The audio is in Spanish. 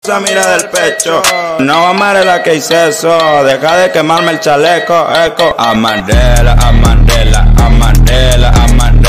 Se mira del pecho, no amaré la que hice eso, deja de quemarme el chaleco, eco. Amarela, amarela, amarela, amarela.